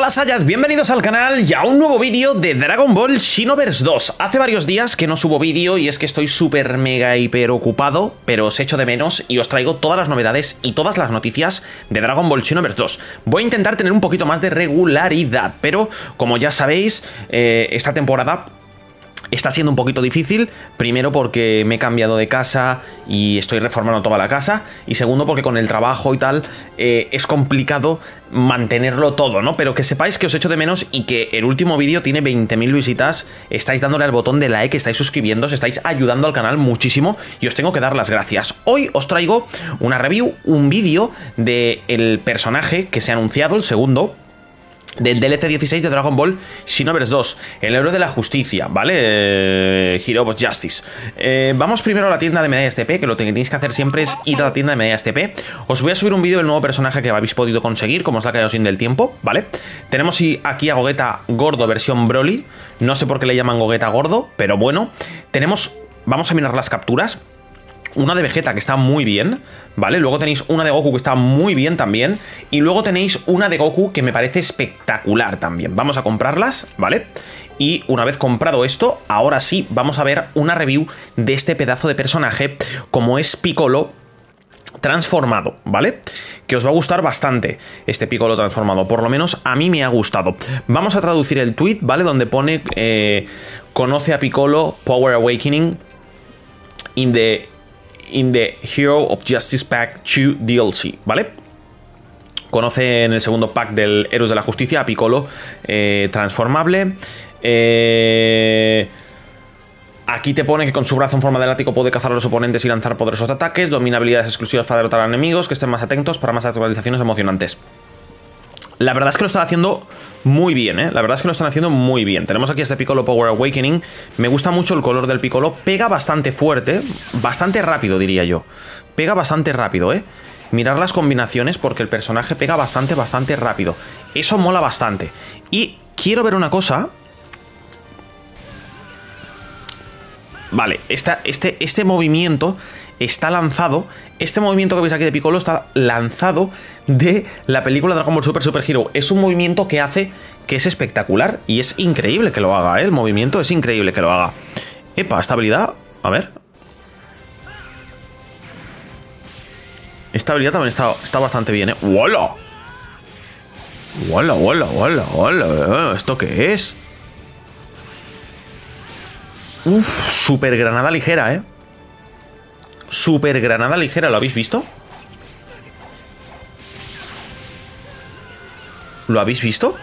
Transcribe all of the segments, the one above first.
Hola Saiyans, bienvenidos al canal y a un nuevo vídeo de Dragon Ball Xenoverse 2. Hace varios días que no subo vídeo y es que estoy súper mega hiper ocupado, pero os echo de menos y os traigo todas las novedades y todas las noticias de Dragon Ball Xenoverse 2. Voy a intentar tener un poquito más de regularidad, pero como ya sabéis, esta temporada está siendo un poquito difícil, primero porque me he cambiado de casa y estoy reformando toda la casa, y segundo porque con el trabajo y tal es complicado mantenerlo todo, ¿no? Pero que sepáis que os echo de menos y que el último vídeo tiene 20.000 visitas, estáis dándole al botón de like, estáis suscribiéndoos, estáis ayudando al canal muchísimo y os tengo que dar las gracias. Hoy os traigo una review, un vídeo del personaje que se ha anunciado, el segundo del DLC 16 de Dragon Ball Xenoverse 2, el héroe de la justicia, ¿vale? Hero of Justice. Vamos primero a la tienda de medallas TP, que lo que tenéis que hacer siempre es ir a la tienda de medallas TP. Os voy a subir un vídeo del nuevo personaje que habéis podido conseguir, como os la ha caído sin del tiempo, ¿vale? Tenemos aquí a Gogeta gordo versión Broly, no sé por qué le llaman Gogeta gordo, pero bueno. Vamos a mirar las capturas. Una de Vegeta que está muy bien, ¿vale? Luego tenéis una de Goku que está muy bien también. Y luego tenéis una de Goku que me parece espectacular también. Vamos a comprarlas, ¿vale? Y una vez comprado esto, ahora sí vamos a ver una review de este pedazo de personaje como es Piccolo transformado, ¿vale? Que os va a gustar bastante este Piccolo transformado, por lo menos a mí me ha gustado. Vamos a traducir el tweet, ¿vale? Donde pone conoce a Piccolo Power Awakening in the Hero of Justice Pack 2 DLC, ¿vale? Conoce en el segundo pack del Héroes de la Justicia a Piccolo transformable. Aquí te pone que con su brazo en forma de látigo puede cazar a los oponentes y lanzar poderosos ataques. Domina habilidades exclusivas para derrotar a enemigos. Que estén más atentos para más actualizaciones emocionantes. La verdad es que lo están haciendo muy bien, ¿eh? La verdad es que lo están haciendo muy bien. Tenemos aquí este Piccolo Power Awakening. Me gusta mucho el color del Piccolo. Pega bastante fuerte. Bastante rápido, diría yo. Pega bastante rápido, ¿eh? Mirar las combinaciones porque el personaje pega bastante rápido. Eso mola bastante. Y quiero ver una cosa. Vale, este movimiento está lanzado. Este movimiento que veis aquí de Piccolo está lanzado de la película Dragon Ball Super Hero. Es un movimiento que hace que es espectacular y es increíble que lo haga, ¿eh? El movimiento es increíble que lo haga. Epa, esta habilidad, a ver. Esta habilidad también está bastante bien, ¿eh? ¡Hola! ¡Hola! ¿Esto qué es? Uf, super granada ligera, ¿eh? Super granada ligera, ¿lo habéis visto? ¿Lo habéis visto?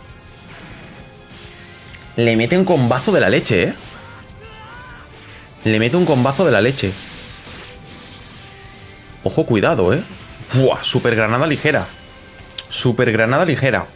Le mete un combazo de la leche, ¿eh? Le mete un combazo de la leche. Ojo, cuidado, ¿eh? Buah, super granada ligera. Super granada ligera.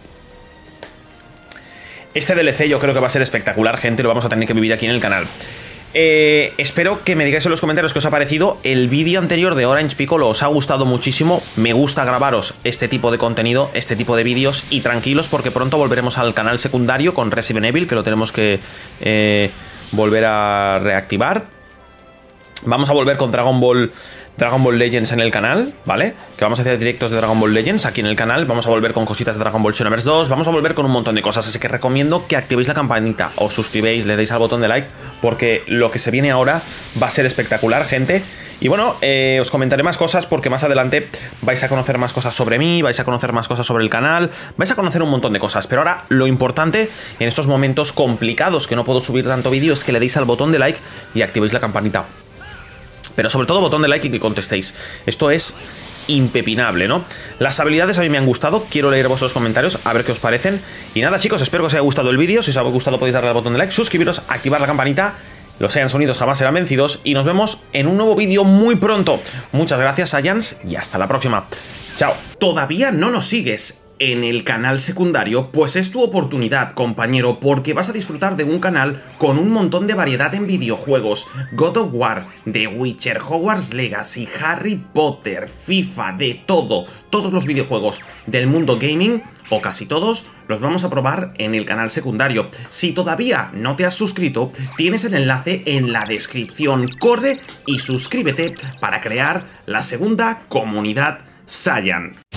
Este DLC yo creo que va a ser espectacular, gente. Lo vamos a tener que vivir aquí en el canal. Espero que me digáis en los comentarios qué os ha parecido. El vídeo anterior de Orange Piccolo os ha gustado muchísimo. Me gusta grabaros este tipo de contenido, este tipo de vídeos. Y tranquilos porque pronto volveremos al canal secundario con Resident Evil, que lo tenemos que volver a reactivar. Vamos a volver con Dragon Ball Legends en el canal, ¿vale? Que vamos a hacer directos de Dragon Ball Legends aquí en el canal. Vamos a volver con cositas de Dragon Ball Xenoverse 2. Vamos a volver con un montón de cosas. Así que recomiendo que activéis la campanita, os suscribáis, le deis al botón de like, porque lo que se viene ahora va a ser espectacular, gente. Y bueno, os comentaré más cosas porque más adelante vais a conocer más cosas sobre mí, vais a conocer más cosas sobre el canal, vais a conocer un montón de cosas. Pero ahora lo importante en estos momentos complicados que no puedo subir tanto vídeo es que le deis al botón de like y activéis la campanita. Pero sobre todo botón de like y que contestéis. Esto es impepinable, ¿no? Las habilidades a mí me han gustado. Quiero leer vuestros comentarios, a ver qué os parecen. Y nada, chicos, espero que os haya gustado el vídeo. Si os ha gustado podéis darle al botón de like, suscribiros, activar la campanita. Los Saiyans unidos jamás serán vencidos. Y nos vemos en un nuevo vídeo muy pronto. Muchas gracias, Saiyans, y hasta la próxima. Chao. ¿Todavía no nos sigues en el canal secundario? Pues es tu oportunidad, compañero, porque vas a disfrutar de un canal con un montón de variedad en videojuegos. God of War, The Witcher, Hogwarts Legacy, Harry Potter, FIFA, de todo. Todos los videojuegos del mundo gaming, o casi todos, los vamos a probar en el canal secundario. Si todavía no te has suscrito, tienes el enlace en la descripción. Corre y suscríbete para crear la segunda comunidad Saiyan.